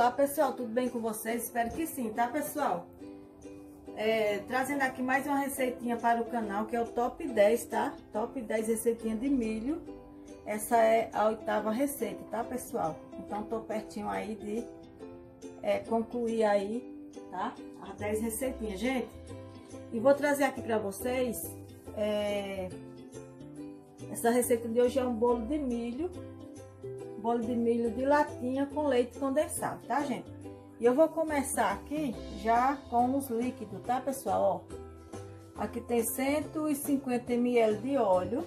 Olá pessoal, tudo bem com vocês? Espero que sim, tá pessoal? Trazendo aqui mais uma receitinha para o canal, que é o top 10, tá? Top 10 receitinha de milho. Essa é a 8ª receita, tá pessoal? Então tô pertinho aí de concluir aí, tá? As 10 receitinhas, gente. E vou trazer aqui para vocês, essa receita de hoje é um bolo de milho. Bolo de milho de latinha com leite condensado, tá, gente? E eu vou começar aqui já com os líquidos, tá, pessoal? Ó, aqui tem 150 ml de óleo.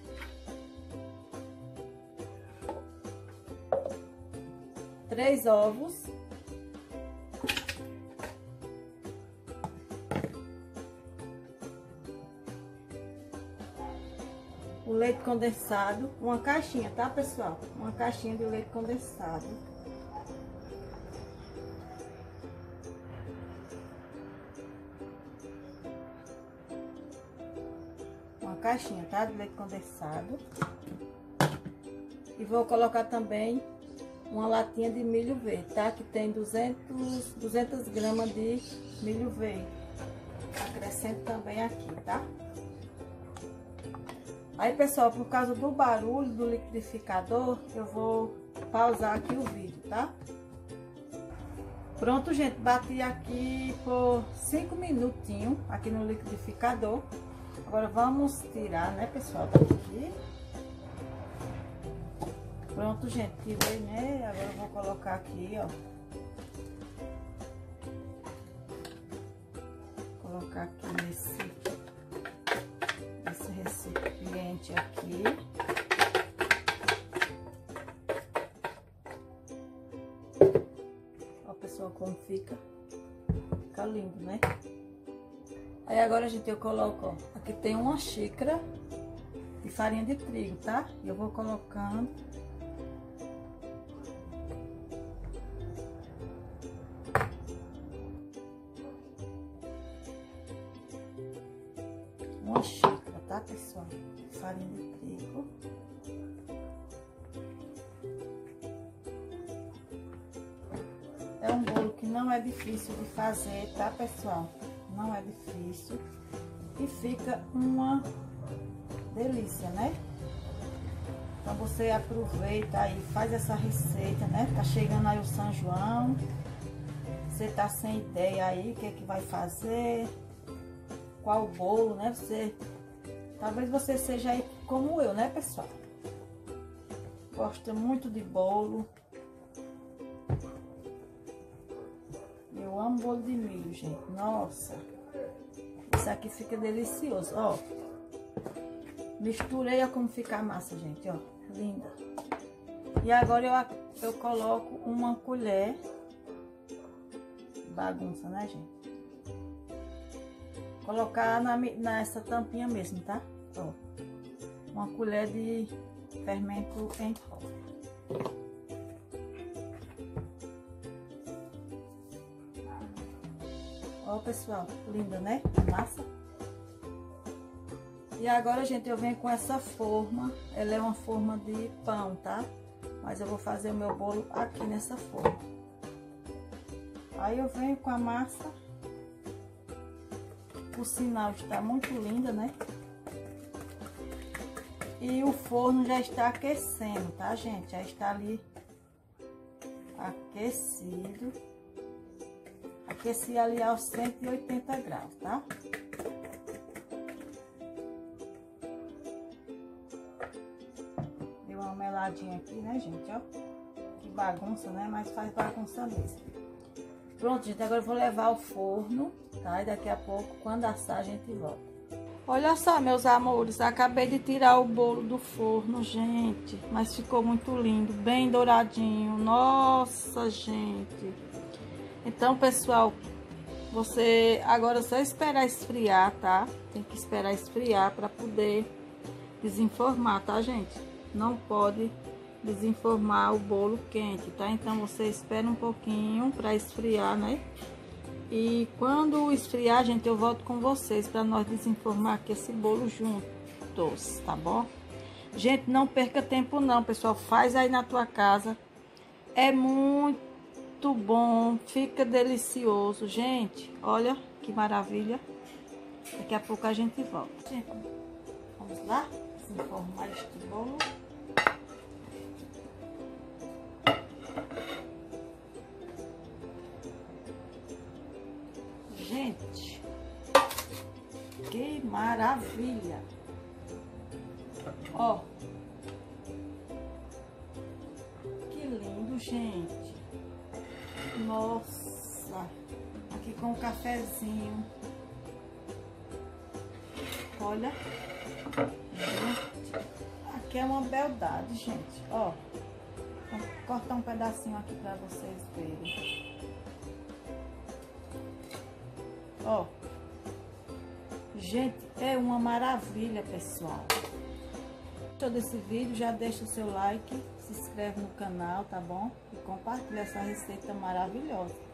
Três ovos. O leite condensado, uma caixinha, tá, pessoal? Uma caixinha de leite condensado. Uma caixinha, tá, de leite condensado. E vou colocar também uma latinha de milho verde, tá? Que tem 200 gramas de milho verde. Acrescento também aqui, tá? Aí, pessoal, por causa do barulho do liquidificador, eu vou pausar aqui o vídeo, tá? Pronto, gente, bati aqui por 5 minutinhos aqui no liquidificador. Agora vamos tirar, né, pessoal, daqui. Pronto, gente, tirei, né? Agora eu vou colocar aqui, ó. Vou colocar aqui nesse recipiente aqui. Ó, pessoal, como fica lindo, né? Aí agora, gente, eu coloco, ó, aqui tem uma xícara de farinha de trigo, tá? E eu vou colocando uma xícara, tá, pessoal? Farinha de trigo. É um bolo que não é difícil de fazer, tá, pessoal? Não é difícil. E fica uma delícia, né? Então você aproveita aí, faz essa receita, né? Tá chegando aí o São João. Você tá sem ideia aí, o que é que vai fazer? Qual bolo, né? Talvez você seja aí como eu, né, pessoal? Gosta muito de bolo. Eu amo bolo de milho, gente. Nossa. Isso aqui fica delicioso, ó. Misturei, ó, como fica a massa, gente, ó. Linda. E agora eu coloco uma colher. Bagunça, né, gente? Colocar nessa tampinha mesmo, tá? Ó, uma colher de fermento em pó. Ó, pessoal, linda, né? A massa. E agora, gente, eu venho com essa forma. Ela é uma forma de pão, tá? Mas eu vou fazer o meu bolo aqui nessa forma. Aí eu venho com a massa. O sinal está muito linda, né? E o forno já está aquecendo, tá, gente? Já está ali aquecido. Aqueci ali aos 180 graus, tá? Deu uma meladinha aqui, né, gente? Ó, que bagunça, né? Mas faz bagunça mesmo. Pronto, gente, agora eu vou levar ao forno, tá? E daqui a pouco, quando assar, a gente volta. Olha só, meus amores, acabei de tirar o bolo do forno, gente. Mas ficou muito lindo, bem douradinho. Nossa, gente. Então, pessoal, você agora é só esperar esfriar, tá? Tem que esperar esfriar para poder desenformar, tá, gente? Não pode desenformar o bolo quente, tá? Então você espera um pouquinho para esfriar, né? E quando esfriar, gente, eu volto com vocês para nós desenformar aqui esse bolo juntos, tá bom? Gente, não perca tempo não, pessoal. Faz aí na tua casa. É muito muito bom, fica delicioso, gente. Olha que maravilha. Daqui a pouco a gente volta. Gente, vamos lá desenformar este bolo. Gente, que maravilha. Ó, que lindo, gente. Nossa, aqui com um cafezinho. Olha, gente, aqui é uma beldade, gente. Ó, vou cortar um pedacinho aqui para vocês verem. Ó, gente, é uma maravilha, pessoal. Gostou desse vídeo? Já deixa o seu like, se inscreve no canal, tá bom? E compartilha essa receita maravilhosa.